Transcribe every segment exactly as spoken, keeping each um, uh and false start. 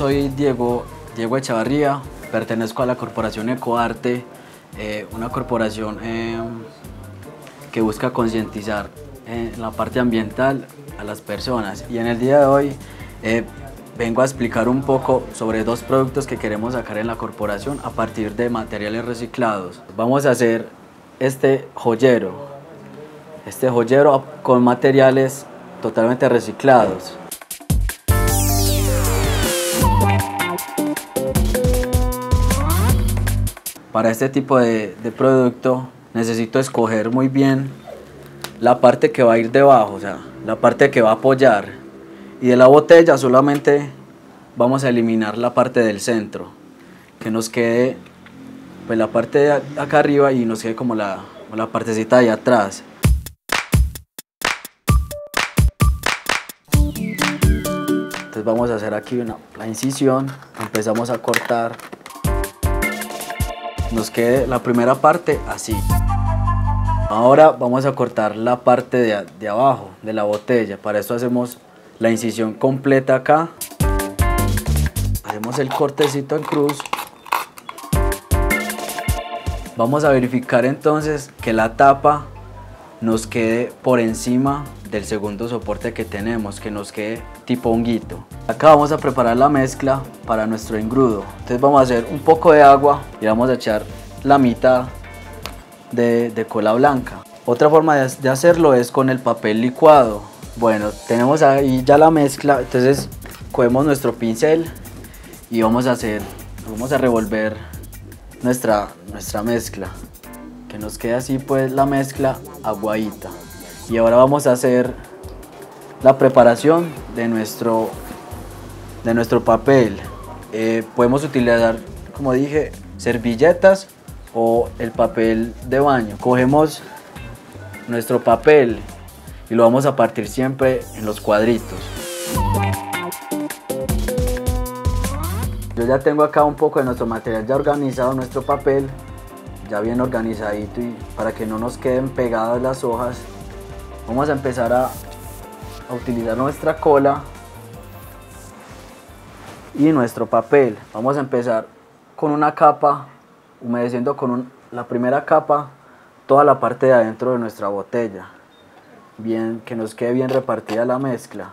soy Diego, Diego Echavarría, pertenezco a la corporación Ecoarte, eh, una corporación eh, que busca concientizar en la parte ambiental a las personas, y en el día de hoy eh, vengo a explicar un poco sobre dos productos que queremos sacar en la corporación a partir de materiales reciclados. Vamos a hacer este joyero, este joyero con materiales totalmente reciclados. Para este tipo de, de producto necesito escoger muy bien la parte que va a ir debajo, o sea, la parte que va a apoyar, y de la botella solamente vamos a eliminar la parte del centro, que nos quede pues la parte de acá arriba y nos quede como la, la partecita de atrás. Entonces vamos a hacer aquí una, la incisión, empezamos a cortar, nos quede la primera parte así. Ahora vamos a cortar la parte de, de abajo de la botella. Para esto hacemos la incisión completa acá, hacemos el cortecito en cruz. Vamos a verificar entonces que la tapa nos quede por encima del segundo soporte que tenemos, que nos quede tipo honguito. Acá vamos a preparar la mezcla para nuestro engrudo. Entonces vamos a hacer un poco de agua y vamos a echar la mitad de, de cola blanca. Otra forma de, de hacerlo es con el papel licuado. Bueno, tenemos ahí ya la mezcla, entonces cogemos nuestro pincel y vamos a hacer, vamos a revolver nuestra, nuestra mezcla, que nos quede así pues la mezcla aguadita. Y ahora vamos a hacer la preparación de nuestro, de nuestro papel. Eh, podemos utilizar, como dije, servilletas o el papel de baño. Cogemos nuestro papel y lo vamos a partir siempre en los cuadritos. Yo ya tengo acá un poco de nuestro material ya organizado, nuestro papel ya bien organizadito, y para que no nos queden pegadas las hojas vamos a empezar a, a utilizar nuestra cola y nuestro papel. Vamos a empezar con una capa, humedeciendo con un, la primera capa toda la parte de adentro de nuestra botella, bien, que nos quede bien repartida la mezcla.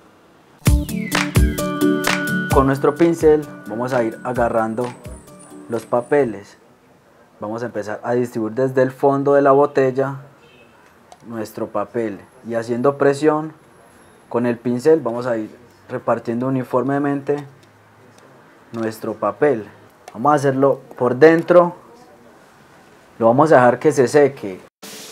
Con nuestro pincel vamos a ir agarrando los papeles. Vamos a empezar a distribuir desde el fondo de la botella nuestro papel, y haciendo presión con el pincel vamos a ir repartiendo uniformemente nuestro papel. Vamos a hacerlo por dentro, lo vamos a dejar que se seque.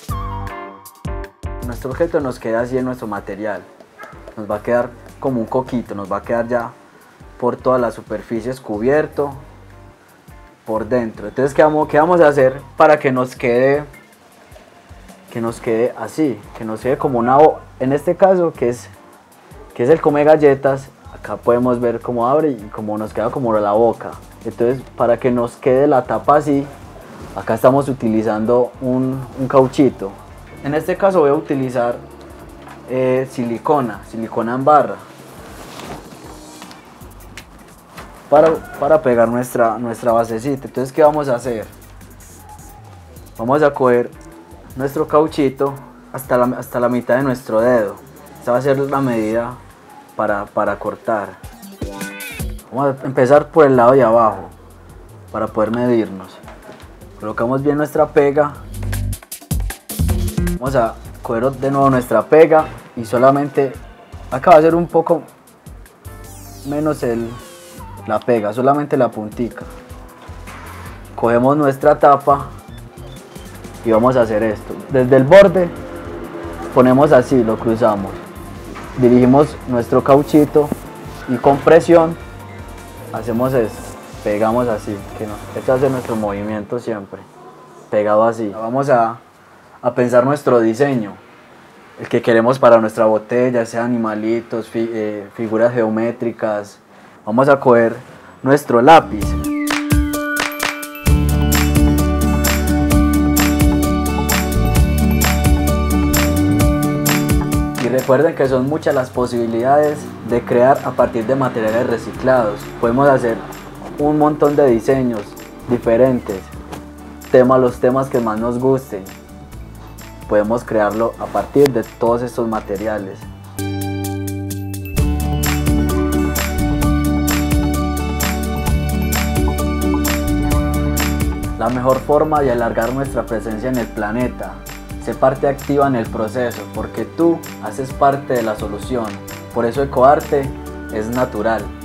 Nuestro objeto nos queda así en nuestro material, nos va a quedar como un coquito, nos va a quedar ya por todas las superficies cubierto por dentro. Entonces, ¿qué vamos, qué vamos a hacer para que nos quede que nos quede así, que nos quede como una, en este caso que es, que es el come galletas? Acá podemos ver cómo abre y cómo nos queda como la boca. Entonces, para que nos quede la tapa así, acá estamos utilizando un, un cauchito. En este caso voy a utilizar eh, silicona, silicona en barra, para, para pegar nuestra, nuestra basecita. Entonces, ¿qué vamos a hacer? Vamos a coger nuestro cauchito hasta la, hasta la mitad de nuestro dedo. Esta va a ser la medida para, para cortar. Vamos a empezar por el lado de abajo para poder medirnos. Colocamos bien nuestra pega. Vamos a coger de nuevo nuestra pega y solamente acá va a ser un poco menos el, la pega, solamente la puntica. Cogemos nuestra tapa y vamos a hacer esto. Desde el borde ponemos así, lo cruzamos, dirigimos nuestro cauchito y con presión hacemos esto, pegamos así, que no, este hace nuestro movimiento siempre, pegado así. Vamos a, a pensar nuestro diseño, el que queremos para nuestra botella, sea animalitos, fi, eh, figuras geométricas. Vamos a coger nuestro lápiz. Recuerden que son muchas las posibilidades de crear a partir de materiales reciclados. Podemos hacer un montón de diseños diferentes, tema, los temas que más nos gusten. Podemos crearlo a partir de todos estos materiales. La mejor forma de alargar nuestra presencia en el planeta. Sé parte activa en el proceso, porque tú haces parte de la solución. Por eso Ecoarte es natural.